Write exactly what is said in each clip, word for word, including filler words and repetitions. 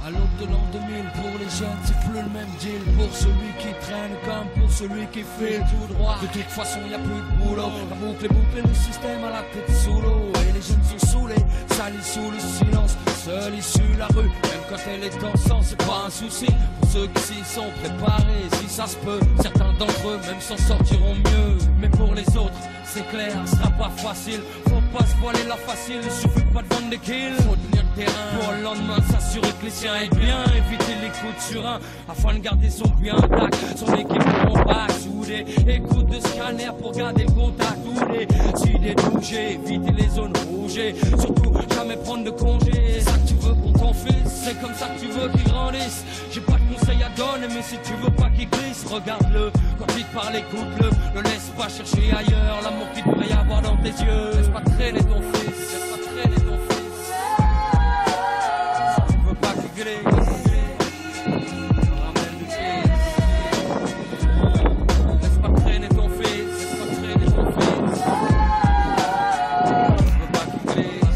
À l'aube de l'an deux mille, pour les jeunes, c'est plus le même deal. Pour celui qui traîne comme pour celui qui file tout droit. De toute façon, y a plus de boulot. La boucle est bouclée, le système à la tête sous l'eau. Et les jeunes sont saoulés, salis sous le silence. Seule issue la rue, même quand elle est en sang, c'est pas un souci. Pour ceux qui s'y sont préparés, si ça se peut, certains d'entre eux même s'en sortiront mieux. Mais pour les autres, c'est clair, ce sera pas facile. Faut pas se voiler la facile, il suffit pas de vendre des kills. Faut tenir le terrain pour le lendemain s'assurer que les siens aient bien. Éviter les coups de surin afin de garder son bien intact. Son équipe en bac, soudé. Écoute de scanner pour garder le contact. Ou des idées de bouger, éviter les zones rouges. Surtout jamais prendre de congé. C'est ça que tu veux pour ton fils, c'est comme ça que tu veux qu'il grandisse. J'ai pas de conseils à donner, mais si tu veux pas qu'il glisse, regarde-le. Quand il te parle, écoute-le. Ne laisse pas chercher ailleurs l'amour qu'il devrait y avoir dans tes yeux. Laisse pas traîner ton fils, laisse pas traîner ton fils. Si tu veux pas qu'il glisse, ramène du fils. Laisse pas traîner ton fils, laisse pas traîner ton fils. Si tu veux pas qu'il glisse.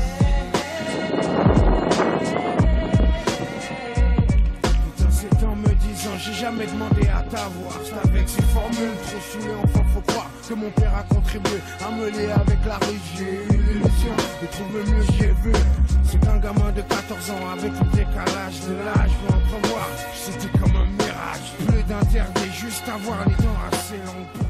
Tout en ces temps me disant, j'ai jamais demandé à t'avoir. C'est avec ces formules trop saoulées, enfin faut croire que mon père a contribué à me lier avec la rue. J'ai eu l'illusion de trouver mieux, j'ai vu. C'est un gamin de quatorze ans avec le décalage de l'âge. Pour entrevoir, c'était comme un mirage. Plus d'interdit, juste avoir les dents assez longues pour